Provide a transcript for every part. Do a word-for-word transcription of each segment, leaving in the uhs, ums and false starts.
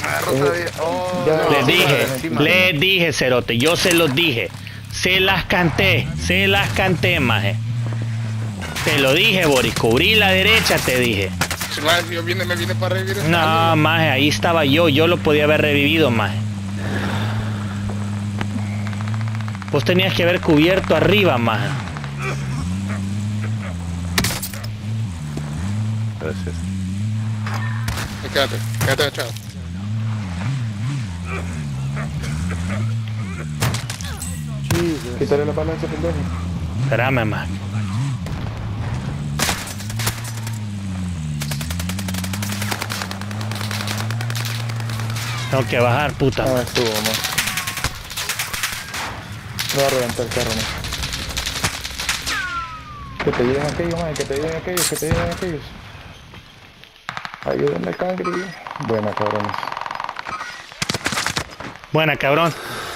me agarró todavía. Oh, Ya, no, ya, sí, ya. Les dije, encima. les dije, cerote, yo se los dije. Se las canté, se las canté, maje. Te lo dije, Boris, cubrí la derecha, te dije. Si más, yo viene, me viene para revivir esta No, alma. maje, ahí estaba yo, yo lo podía haber revivido, maje. Vos tenías que haber cubierto arriba, maje. Gracias. Eh, Quédate, quédate agachado. Quítale la bala a ese pendejo. Espérame, maje. Tengo que bajar, puta. Ah, estuvo, man. Me va a reventar el carro, man. Que te lleguen aquellos, man, que te lleguen aquellos, que te lleguen aquellos. Ayúdenme, cangre. Buena, cabrones. Buena, cabrón.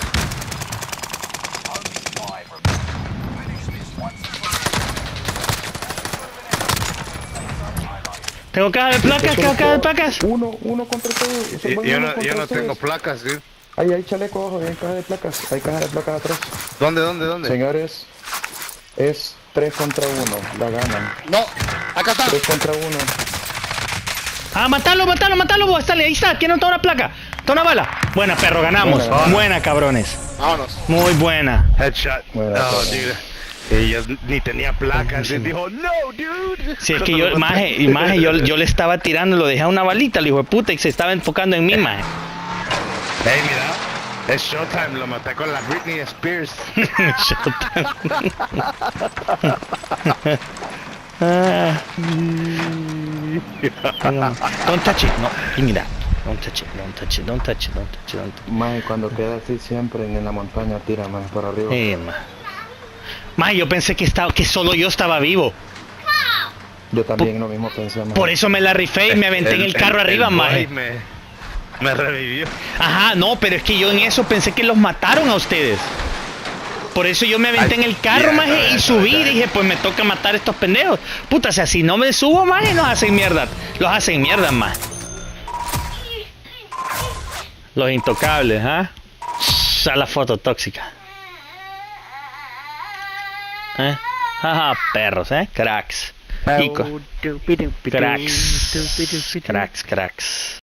Tengo caja de placas, tengo caja de placas. Uno, uno contra todos. Y- Son Yo uno no, contra yo no ustedes. tengo placas, ¿sí? Ahí hay chaleco abajo, hay caja de placas. Hay caja de placas atrás. ¿Dónde, dónde, dónde? Señores, es tres contra uno. La ganan. No, acá está. tres contra uno. Ah, matalo, matalo, matalo, vos, dale, ahí está, tiene toda una placa, toda una bala. Buena, perro, ganamos. Buena, Buena, cabrones. Vámonos. Muy buena. Headshot. Bueno, No, bueno. dude. Ella ni tenía placas. Y dijo, no, dude. Si es que yo, maje, y maje, yo, yo le estaba tirando, lo dejé a una balita, el hijo de puta, y se estaba enfocando en mí, maje. Hey, mira. Es Showtime, lo maté con la Britney Spears. Ah. Don't touch it, no, y mira. Don't touch it, don't touch it, don't touch it, don't touch it, don't touch it. Mae, cuando queda así siempre en la montaña tira más para arriba. Sí, ma. Ma, yo pensé que estaba, que solo yo estaba vivo. Yo también lo mismo pensé, mae. Por eso me la rifé y me aventé en el carro arriba, el maje. boy Me, me revivió. Ajá, no, pero es que yo en eso pensé que los mataron a ustedes. Por eso yo me aventé Ay, en el carro, ya, maje, ya, y subí ya, y ya. dije, pues me toca matar a estos pendejos. Puta, o sea, si no me subo, maje, nos hacen mierda. Los hacen mierda, maje. Los intocables, ¿ah? A la foto tóxica. ¿Eh? Ajá, perros, ¿eh? Cracks. Ico. Cracks. Cracks, cracks.